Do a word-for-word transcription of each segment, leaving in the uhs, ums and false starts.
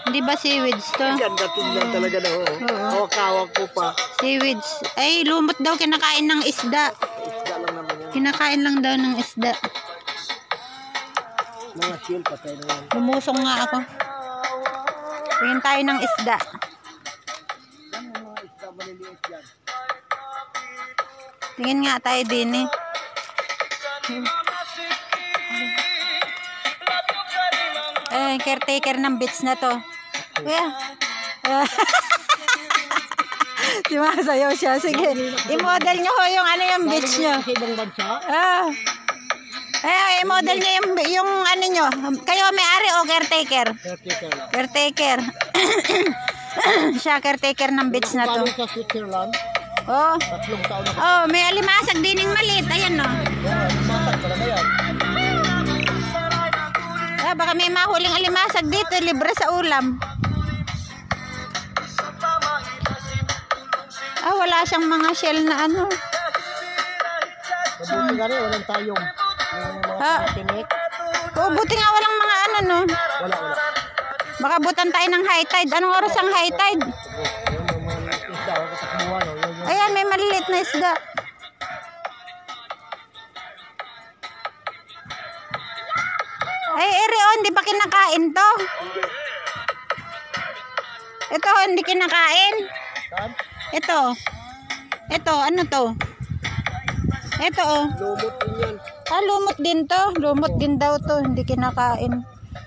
Hindi ba seaweeds to? Ganda tingnan talaga na. Oh. Hawak-hawak ko pa. Seaweeds. Ay, lumot daw kinakain ng isda. Isda lang naman yan. Kinakain lang daw ng isda. Mga shield patay na yan. Lumusong nga ako. Tingin tayo ng isda. Yan yung mga isda maliliit yan. Tingin nga tayo din eh. Eh, caretaker ng beach na to. Kuya. Sumasayaw siya. Sige, i-model nyo ho yung ano yung beach nyo. Sa ibang bansa? Ah. Eh, i-model nyo yung, yung ano nyo. Kayo may-ari o caretaker? Caretaker lang. Caretaker. Siya caretaker ng beach na to. Paano sa Switzerland? Oh. Tatlong taon na. Oh, may alimasag din yung maliit. Ayan no. Yan, masak talaga yan. Ah, baka may mahuling alimasag dito, libre sa ulam. Ah, wala siyang mga shell na ano. Mabuti nga rin, walang tayong. Yung mga Ah. tinik. Oh, buti nga walang mga ano no. Wala, wala. Baka butan tayo ng high tide. Anong oras ang high tide? Yung mga isda, katakbuhan. Oh. Yung, yung, Ayan, may maliliit na isda. Ay, ere, oh, hindi pa kinakain to. Ito, oh, hindi kinakain. Saan? Ito. Ito, ano to? Ito, oh. Lumot din yan. Ah, lumot din to. Lumot din daw to. Hindi kinakain.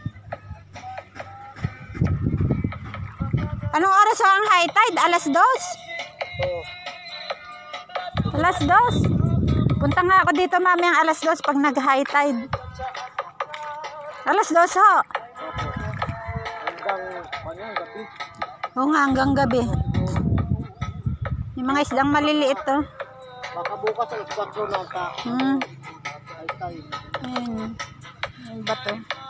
Anong oras ang high tide? Alas dos? Oo. Alas dos? Punta nga ako dito mamayang alas dos pag nag-high tide. Alas dos ho. Hanggang, ano yan, gabi. Oo nga, hanggang gabi. Yung mga isdang maliliit to. Baka bukas alas kwatro na ang ta. Hmm. Ay, tayo. Ayun. Ayun ba to?